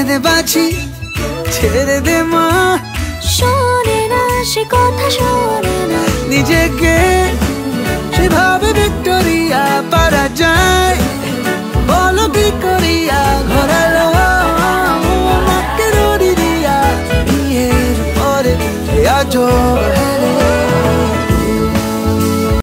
দে বাছি, ছেড়ে দে মা। শোনে না সে কথা, শোনে না নিজেকে